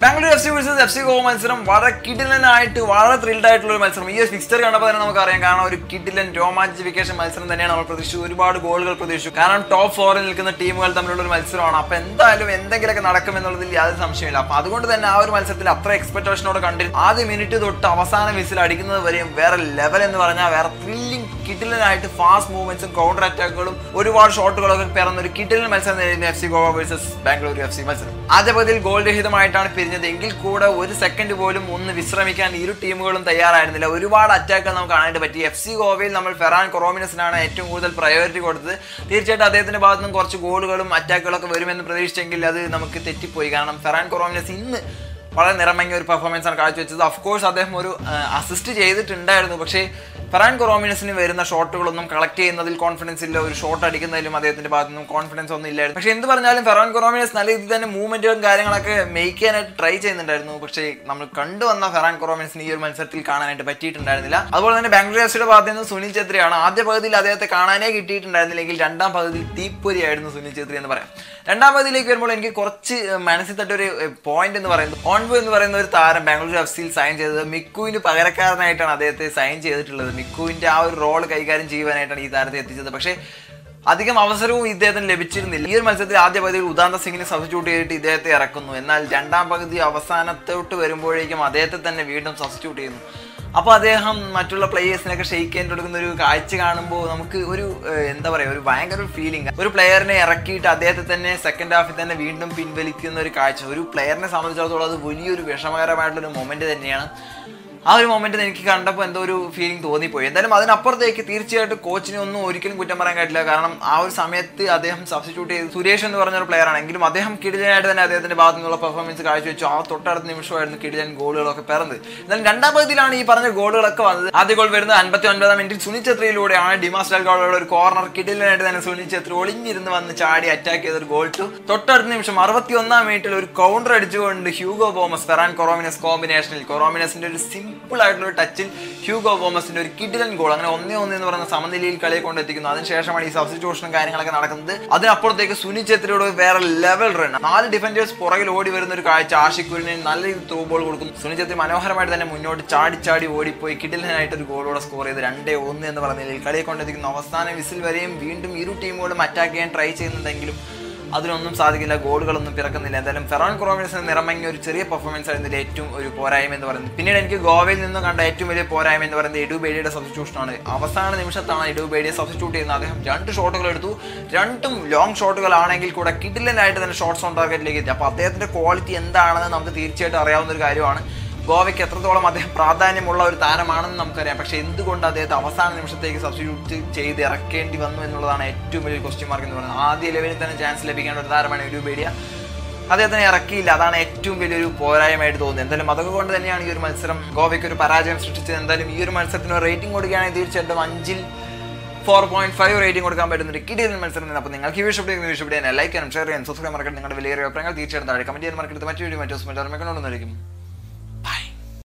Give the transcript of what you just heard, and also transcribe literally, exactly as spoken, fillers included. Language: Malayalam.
Bangalore F C versus F C Goa മത്സരം വളരെ കിടിലനായിട്ട് വളരെ ത്രിൽഡ് ആയിട്ടുള്ള ഒരു മത്സരം. ഈ ഒരു ഫിക്സ്ചർ കണ്ടപ്പോൾ തന്നെ നമുക്കറിയാം, കാരണം ഒരു കിടിലൻ രോമാഞ്ചിഫിക്കേഷൻ മത്സരം തന്നെയാണ് നമ്മൾ പ്രതീക്ഷിച്ചു. ഒരുപാട് ഗോളുകൾ പ്രതീക്ഷിച്ചു, കാരണം ടോപ്പ് ഫോറിൽ നിൽക്കുന്ന ടീമുകൾ തമ്മിലുള്ള ഒരു മത്സരമാണ്. അപ്പോൾ എന്തായാലും എന്തെങ്കിലുമൊക്കെ നടക്കും എന്നുള്ളതിൽ യാതൊരു സംശയമില്ല. അപ്പോൾ അതുകൊണ്ട് തന്നെ ആ ഒരു മത്സരത്തിൽ അത്ര എക്സ്പെക്ടേഷനോട് കണ്ടിരുന്നു. ആദ്യ മിനിറ്റ് തൊട്ട് അവസാന വിസിൽ അടിക്കുന്നത് വരെയും വേറെ ലെവൽ എന്ന് പറഞ്ഞാൽ വേറെ ത്രില്ലിംഗ് കിടിലനായിട്ട് ഫാസ്റ്റ് മൂവ്മെന്റ്സും കൗണ്ടർ അറ്റാക്കുകളും ഒരുപാട് ഷോട്ടുകളൊക്കെ പിറന്ന ഒരു കിടിലൻ മത്സരം നേരിടുന്ന F C Goa versus Bangalore F C മത്സരം. ആദ്യ പകുതിയിൽ ഗോൾ രഹിതമായിട്ടാണ് പിരിഞ്ഞത് എങ്കിൽ കൂടെ ഒരു സെക്കൻഡ് പോലും ഒന്ന് വിശ്രമിക്കാൻ ഇരു ടീമുകളും തയ്യാറായിരുന്നില്ല. ഒരുപാട് അറ്റാക്കുകൾ നമുക്ക് കാണാനായിട്ട് പറ്റി. എഫ് സി ഗോവയിൽ നമ്മൾ ഫെറാൻ കൊറോമിനസിനാണ് ഏറ്റവും കൂടുതൽ പ്രയോറിറ്റി കൊടുത്തത്. തീർച്ചയായിട്ടും അദ്ദേഹത്തിന്റെ ഭാഗത്തു നിന്നും കുറച്ച് ഗോളുകളും അറ്റാക്കുകളൊക്കെ വരുമെന്ന് പ്രതീക്ഷിച്ചെങ്കിൽ അത് നമുക്ക് തെറ്റിപ്പോയി. കാരണം ഫെറാൻ കൊറോമിനസ് ഇന്ന് വളരെ നിറമങ്ങിയ ഒരു പെർഫോമൻസ് ആണ് കാഴ്ചവെച്ചത്. ഓഫ്കോഴ്സ് അദ്ദേഹം ഒരു അസിസ്റ്റ് ചെയ്തിട്ടുണ്ടായിരുന്നു, പക്ഷേ ഫെറാൻ കൊറോമിനസിന് വരുന്ന ഷോട്ടുകളൊന്നും കളക്ട് ചെയ്യുന്നതിൽ കോൺഫിഡൻസ് ഇല്ല. ഒരു ഷോട്ട് അടിക്കുന്നതിലും അദ്ദേഹത്തിന്റെ ഭാഗത്തു നിന്നും കോൺഫിഡൻസ് ഒന്നും ഇല്ലായിരുന്നു. പക്ഷേ എന്ത് പറഞ്ഞാലും ഫെറാൻ കൊറോമിനസ് നല്ല രീതിയിൽ തന്നെ മൂവ്മെന്റുകളും കാര്യങ്ങളൊക്കെ മേക്ക് ചെയ്യാനായിട്ട് ട്രൈ ചെയ്യുന്നുണ്ടായിരുന്നു. പക്ഷേ നമ്മൾ കണ്ടുവന്ന ഫെറാൻ കൊറോമിനസിന് ഈ ഒരു മത്സരത്തിൽ കാണാനായിട്ട് പറ്റിയിട്ടുണ്ടായിരുന്നില്ല. അതുപോലെ തന്നെ ബാംഗ്ലൂർ എഫ് സിയുടെ ഭാഗത്ത് നിന്ന് സുനിൽ ഛത്രിയാണ്. ആദ്യ പകുതിയിൽ അദ്ദേഹത്തെ കാണാനേ കിട്ടിയിട്ടുണ്ടായിരുന്നില്ലെങ്കിൽ രണ്ടാം പകുതിയിൽ തീപ്പൊരിയായിരുന്നു സുനിൽ ഛത്രി എന്ന് പറയാം. രണ്ടാം പകുതിയിലേക്ക് വരുമ്പോൾ എനിക്ക് കുറച്ച് മനസ്സിൽ തട്ടൊരു പോയിന്റ് എന്ന് പറയുന്നത്, ഓൺബോ എന്ന് പറയുന്ന ഒരു താരം ബാംഗ്ലൂർ എഫ് സിയിൽ സൈൻ ചെയ്തത് മിക്കുവിന് പകരക്കാരനായിട്ടാണ് അദ്ദേഹത്തെ സൈൻ ചെയ്തിട്ടുള്ളത്. മിക്കുവിന്റെ ആ ഒരു റോൾ കൈകാര്യം ചെയ്യുവാനായിട്ടാണ് ഈ താരത്തെ എത്തിച്ചത്. പക്ഷേ അധികം അവസരവും ഇദ്ദേഹത്തിന് ലഭിച്ചിരുന്നില്ല. ഈ ഒരു മത്സരത്തിൽ ആദ്യ പകുതിയിൽ ഉദാന്ത സിംഗിനെ സബ്സ്റ്റിറ്റ്യൂട്ട് ചെയ്തിട്ട് ഇദ്ദേഹത്തെ ഇറക്കുന്നു. എന്നാൽ രണ്ടാം പകുതി അവസാനത്തോട്ട് വരുമ്പോഴേക്കും അദ്ദേഹത്തെ തന്നെ വീണ്ടും സബ്സ്റ്റിറ്റ്യൂട്ട് ചെയ്യുന്നു. അപ്പോൾ അദ്ദേഹം മറ്റുള്ള പ്ലേയേഴ്സിനൊക്കെ ഷെയ്ക്ക് ചെയ്യാൻ കൊടുക്കുന്ന ഒരു കാഴ്ച കാണുമ്പോൾ നമുക്ക് ഒരു എന്താ പറയുക, ഒരു ഭയങ്കര ഒരു ഫീലിംഗ്. ഒരു പ്ലെയറിനെ ഇറക്കിയിട്ട് അദ്ദേഹത്തെ തന്നെ സെക്കൻഡ് ഹാഫിൽ തന്നെ വീണ്ടും പിൻവലിക്കുന്ന ഒരു കാഴ്ച ഒരു പ്ലെയറിനെ സംബന്ധിച്ചിടത്തോളം അത് വലിയൊരു വിഷമകരമായിട്ടുള്ളൊരു മൊമെന്റ് തന്നെയാണ്. ആ ഒരു മൊമെന്റ് എനിക്ക് കണ്ടപ്പോൾ എന്തോ ഒരു ഫീലിംഗ് തോന്നിപ്പോയി. എന്തായാലും അതിനപ്പുറത്തേക്ക് തീർച്ചയായിട്ടും കോച്ചിനെ ഒന്നും ഒരിക്കലും കുറ്റം പറയാൻ കഴിയില്ല. കാരണം ആ ഒരു സമയത്ത് അദ്ദേഹം സബ്സ്റ്റിറ്റ്യൂട്ട് ചെയ്ത് സുരേഷ് എന്ന് പറഞ്ഞൊരു പ്ലെയർ ആണെങ്കിലും അദ്ദേഹം കിടിലനായിട്ട് തന്നെ അദ്ദേഹത്തിന്റെ ഭാഗത്തു നിന്നുള്ള പെർഫോമൻസ് കാഴ്ചവെച്ചു. ആ തൊട്ടടുത്ത നിമിഷമായിരുന്നു കിടിലൻ ഗോളുകളൊക്കെ പിറന്നത്. എന്നാലും രണ്ടാം പകുതിയിലാണ് ഈ പറഞ്ഞ ഗോളുകളൊക്കെ വന്നത്. ആദ്യ ഗോൾ വരുന്നത് അൻപത്തി ഒൻപതാം മിനിറ്റിൽ സുനിൽ ഛത്രിയിലൂടെയാണ്. ഡിമാസ് ഡൽഗാഡോയുടെ ഒരു കോർണർ കിടിലനായിട്ട് തന്നെ സുനിൽ ഛത്രി ഒളിഞ്ഞിരുന്ന് വന്ന് ചാടി അറ്റാക്ക് ചെയ്തൊരു ഗോൾ ടു. തൊട്ടടുത്ത നിമിഷം അറുപത്തി ഒന്നാം മിനിറ്റിൽ ഒരു കൗണ്ടർ അടിച്ചുകൊണ്ട് ഹ്യൂഗോ ബോമസ് ഫെറാൻ കൊറോമിനസ് കോമ്പിനേഷനിൽ കൊറോമിനസിന്റെ ഒരു സിമ്പിൾ ആയിട്ടുള്ള ഒരു ടച്ചിൽ ഹ്യൂഗോ ബോമസിന്റെ ഒരു കിടിലൻ ഗോൾ, അങ്ങനെ ഒന്നേ ഒന്ന് എന്ന് പറയുന്ന സമനിലയിൽ കളിയെ കൊണ്ടെത്തിക്കുന്നു. അതിനുശേഷമാണ് ഈ സബ്സ്റ്റിറ്റ്യൂഷനും കാര്യങ്ങളൊക്കെ നടക്കുന്നത്. അതിനപ്പുറത്തേക്ക് സുനിൽ ഛത്രിയോട് വേറെ ലെവൽ റൺ, നാല് ഡിഫൻഡേഴ്സ് പുറകിൽ ഓടി വരുന്ന ഒരു കാഴ്ച. ആഷിഖുലിനെ നല്ല രീതിയിൽ ത്രൂ ബോൾ കൊടുക്കുന്നു. സുനിൽ ഛത്രി മനോഹരമായിട്ട് തന്നെ മുന്നോട്ട് ചാടി ചാടി ഓടിപ്പോയി കിടിലനായിട്ട് ഒരു ഗോളോടെ സ്കോർ ചെയ്ത് രണ്ടേ ഒന്ന് എന്ന് പറഞ്ഞ നിലയിൽ കളിയെ കൊണ്ടെത്തിക്കുന്നു. അവസാന വിസിൽ വരെയും വീണ്ടും ഇരു ടീമുകളും അറ്റാക്ക് ചെയ്യാൻ ട്രൈ ചെയ്യുന്നുണ്ടെങ്കിലും അതിനൊന്നും സാധിക്കില്ല, ഗോളുകളൊന്നും പിറക്കുന്നില്ല. എന്തായാലും ഫെറാൻ കൊറോമിനസിന് നിറമങ്ങിയ ഒരു ചെറിയ പെർഫോമൻസ് ആയിരുന്നു ഇതിൽ ഏറ്റവും ഒരു പോരായ്മ എന്ന് പറയുന്നത്. പിന്നീട് എനിക്ക് ഗോവയിൽ നിന്ന് കണ്ട ഏറ്റവും വലിയ പോരായ്മ എന്ന് പറയുന്നത് എഡു ബേഡിയുടെ സബ്സ്റ്റിറ്റ്യൂഷനാണ്. അവസാന നിമിഷത്താണ് എഡു ബേഡിയെ സബ്സ്റ്റിറ്റ്യൂട്ട് ചെയ്യുന്നത്. അദ്ദേഹം രണ്ട് ഷോട്ടുകൾ എടുത്തു, രണ്ടും ലോങ് ഷോട്ടുകളാണെങ്കിൽ കൂടെ കിടിലനായിട്ട് തന്നെ ഷോട്ട്സ് ഓൺ ടാർഗറ്റിലേക്ക് എത്തി. അപ്പോൾ അദ്ദേഹത്തിന്റെ ക്വാളിറ്റി എന്താണെന്ന് നമുക്ക് തീർച്ചയായിട്ടും അറിയാവുന്ന ഒരു കാര്യമാണ്. ഗോവയ്ക്ക് എത്രത്തോളം അദ്ദേഹം പ്രാധാന്യമുള്ള ഒരു താരമാണെന്ന് നമുക്കറിയാം. പക്ഷേ എന്തുകൊണ്ട് അദ്ദേഹത്തെ അവസാന നിമിഷത്തേക്ക് സബ്സ്റ്റിറ്റ്യൂട്ട് ചെയ്ത് ഇറക്കേണ്ടി വന്നു എന്നുള്ളതാണ് ഏറ്റവും വലിയ ക്വസ്റ്റ്യൻ മാർക്ക് എന്ന് പറയുന്നത്. ആദ്യ ലെവലിൽ തന്നെ ചാൻസ് ലഭിക്കേണ്ട ഒരു താരമാണ് എഡു ബേഡിയ. അദ്ദേഹത്തിനെ ഇറക്കിയില്ല, അതാണ് ഏറ്റവും വലിയൊരു പോരായ്മയായിട്ട് തോന്നുന്നത്. എന്തായാലും അതൊക്കെ കൊണ്ട് തന്നെയാണ് ഈ ഒരു മത്സരം ഗോവയ്ക്ക് ഒരു പരാജയം സൃഷ്ടിച്ചത്. എന്തായാലും ഈ ഒരു മത്സരത്തിന് ഒരു റേറ്റിംഗ് കൊടുക്കുകയാണെങ്കിൽ തീർച്ചയായിട്ടും അഞ്ചിൽ ഫോർ പോയിന്റ് ഫൈവ് റേറ്റിംഗ് കൊടുക്കാൻ പറ്റുന്ന ഒരു കിടിലൻ മത്സരം തന്നെ. അപ്പോൾ നിങ്ങൾക്ക് ഈ വിഷയം വിഷയം ലൈക്ക് ചെയ്യാനും ഷെയർ ചെയ്യാനും സബ്സ്ക്രൈബ് മാർക്കറ്റ് നിങ്ങളുടെ വലിയ അഭിപ്രായങ്ങൾ തീർച്ചയായിട്ടും താഴെ കമന്റ് ചെയ്യാൻ മാർക്കറ്റ് മറ്റു വീഡിയോ മറ്റു മറ്റു